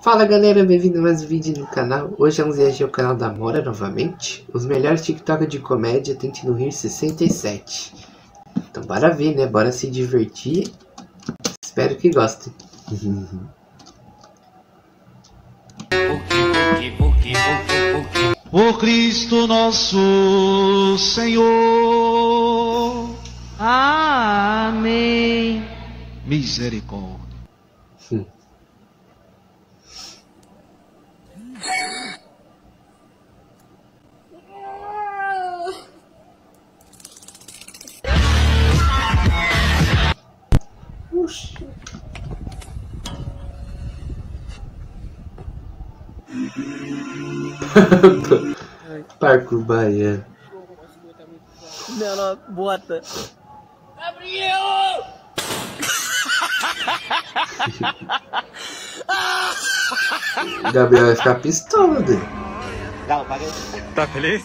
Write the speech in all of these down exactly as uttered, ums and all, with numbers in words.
Fala galera, bem-vindo a mais um vídeo no canal. Hoje vamos reagir ao canal da Mora novamente. Os melhores TikTok de comédia, Tente Não Rir sessenta e sete. Então bora ver, né? Bora se divertir. Espero que gostem. Por Cristo nosso Senhor. Amém. Misericórdia. Hum. Oxi. Parkour baiano. Ela bota. Gabriel! O Gabriel vai ficar pistola dele. Não, paga aí. Tá feliz?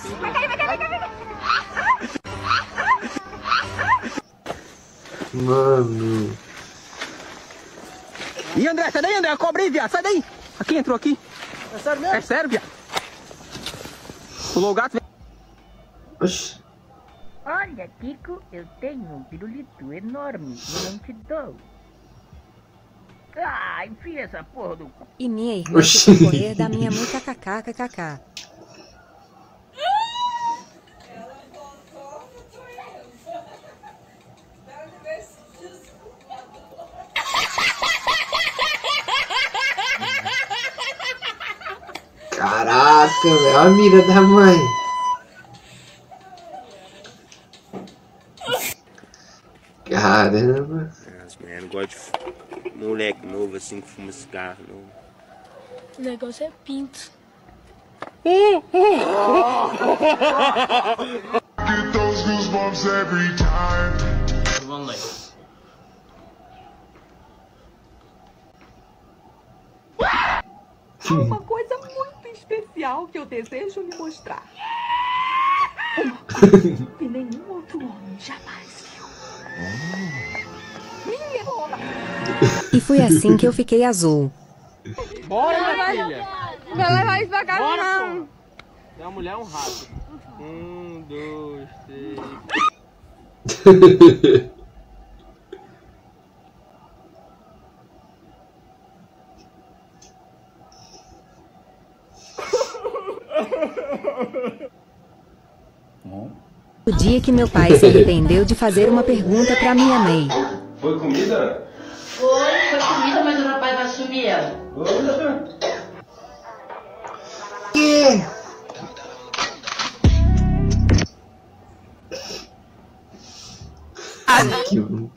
Mano. E André, sai daí, André, a cobra aí, viado, sai daí. Aqui, entrou aqui. É sério mesmo? É sério, viado. Pulou o gato. Oxi. Olha, Kiko, eu tenho um pirulito enorme e não te dou. Ah, enfia essa porra do cu. E minha irmã Oxi. foi correr da minha mãe kkk, kkk. Caraca, velho, olha a mira da mãe. Caramba. As mulheres não gostam de moleque novo assim que fuma cigarro, não. O negócio é pinto. Get those goosebumps every time. Vamos lá. Há uma coisa muito especial que eu desejo lhe mostrar. Uma coisa que nenhum outro homem jamais viu. Minha rola. E foi assim que eu fiquei azul. Bora, minha filha. Vai levar isso pra casa, Bora, não. porra. É uma mulher, é um rato. Um, dois, três. O dia que meu pai se arrependeu de fazer uma pergunta pra minha mãe. Foi comida? Foi, foi comida, mas o rapaz vai assumir ela. Que? Que bom.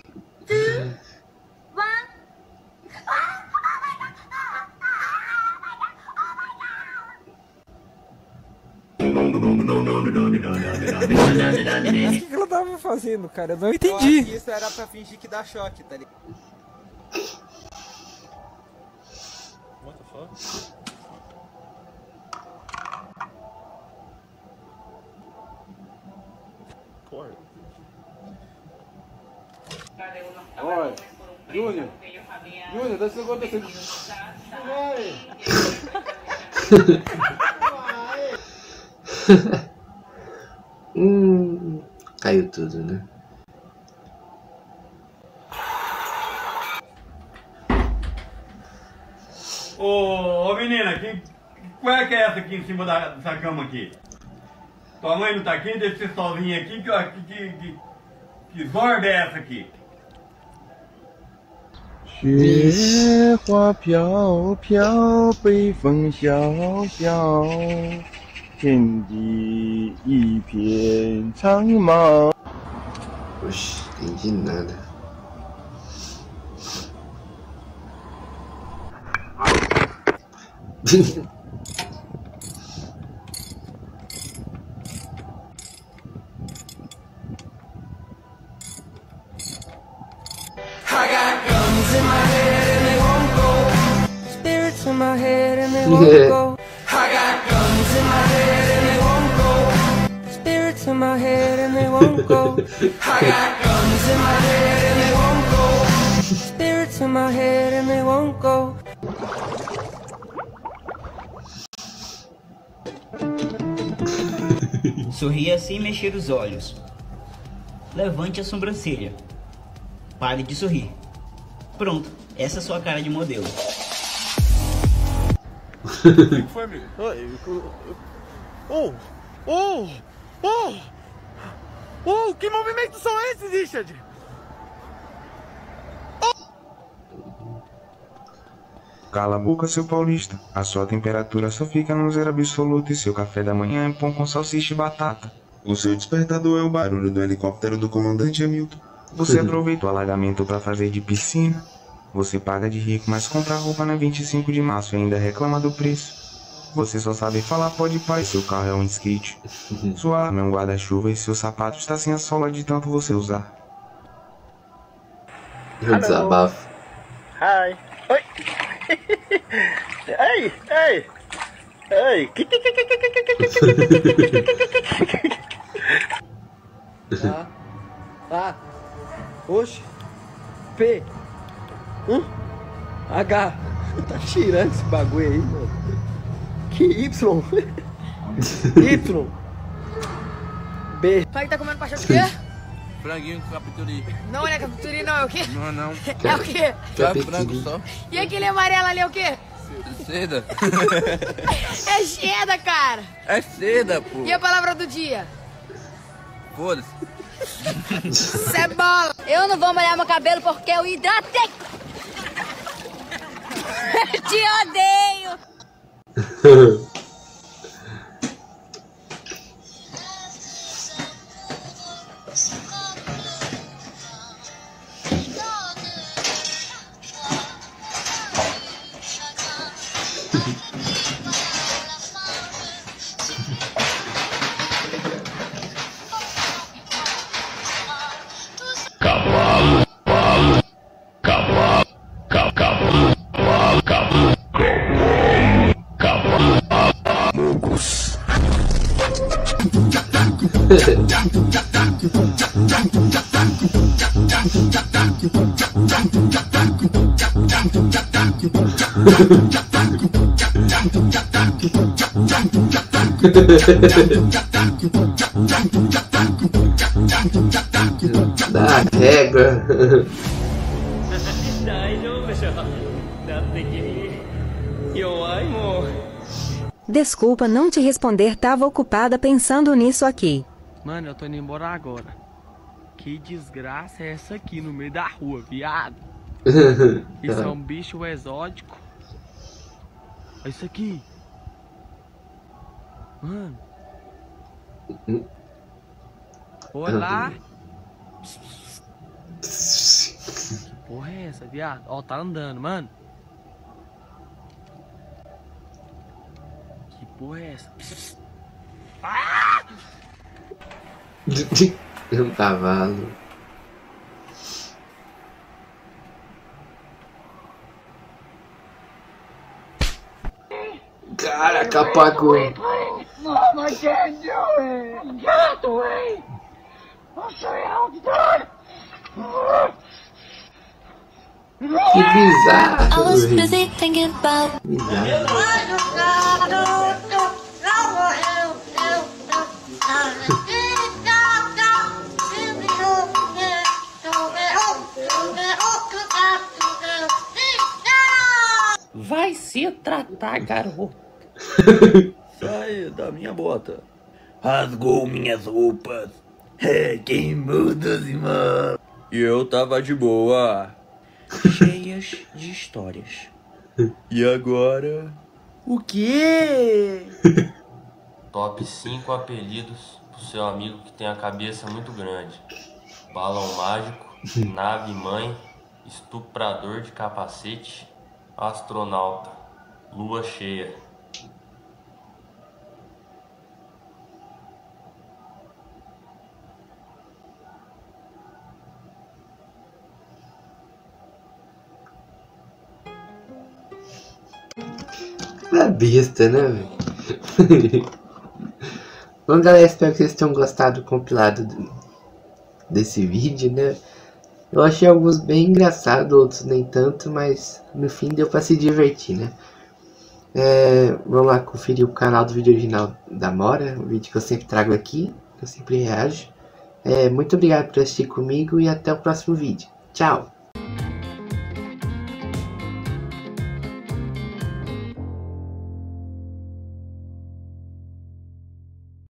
O que ela tava fazendo, cara? Eu não entendi. Isso era pra fingir que dá choque, tá ligado? What the fuck? Porra. Olha, Júnior. Júnior, dá esse negócio desse. Hum, caiu tudo, né? Ô, ô menina, que, qual é que é essa aqui em cima da, dessa cama aqui? Tua mãe não tá aqui? Deixa você sozinha aqui, que, que, que, que zorda é essa aqui? 雪花飘飘，北风萧萧，天地一片苍茫。 Oxi, entendi nada. Spirits in my head and they won't go. I got Guns in my head and they won't go. Spirits in my head and they won't go. I got guns in my head and they won't go. Spirits in my head and they won't go. Sorria sem mexer os olhos. Levante a sobrancelha. Pare de sorrir. Pronto, essa é a sua cara de modelo. O que foi, amigo? Oh! Oh! Oh! Oh! Que movimentos são esses, Richard? Cala a boca, seu paulista. A sua temperatura só fica no zero absoluto e seu café da manhã é pão com salsicha e batata. O seu despertador é o barulho do helicóptero do comandante Hamilton. Você aproveita o alagamento para fazer de piscina. Você paga de rico, mas compra roupa na vinte e cinco de março e ainda reclama do preço. Você só sabe falar pode pai, seu carro é um skate. Sua arma é um guarda-chuva e seu sapato está sem a sola de tanto você usar. Eu desabafo. Hi. Oi. Ei, ei. Ei. Ah. Ah. Oxe. P. Hum? H. Tá tirando esse bagulho aí, mano. Que Y? Y. B. Pai tá comendo pastel de quê? Franguinho com capituri. Não, não é capituri, não, é o quê? Não, não. É o quê? Só frango só. E aquele amarelo ali é o quê? Seda. É seda, cara. É seda, pô. E a palavra do dia? Foda-se. Cebola. Eu não vou molhar meu cabelo porque eu hidratei. Te odeio. Cavalo, cavalo, cavalo, cavalo, cavalo, cavalo, cavalo, cavalo, Mogos. Da régua. Desculpa não te responder, tava ocupada pensando nisso aqui. Mano, eu tô indo embora agora. Que desgraça é essa aqui no meio da rua, viado? Isso é um bicho exótico. Olha isso aqui. Mano. Olá. Que porra é essa, viado? Ó, tá andando, mano. Que porra é essa? Ah! Um cavalo. Caraca, apagou. Mom, I can't do it. You have to wait. I'll show you how it's done. Que bizarro. I was busy thinking about. Vai se tratar, garoto. Sai da minha bota. Rasgou minhas roupas. É, queimou das irmãs. E eu tava de boa. Cheias de histórias. E agora? O quê? Top cinco apelidos pro seu amigo que tem a cabeça muito grande. Balão mágico, nave mãe, estuprador de capacete, astronauta, lua cheia. Uma besta, né, velho? Bom, galera, espero que vocês tenham gostado do compilado do, desse vídeo, né? Eu achei alguns bem engraçados, outros nem tanto, mas no fim deu pra se divertir, né? É, vamos lá conferir o canal do vídeo original da Mora, o vídeo que eu sempre trago aqui, que eu sempre reajo. É, muito obrigado por assistir comigo e até o próximo vídeo. Tchau!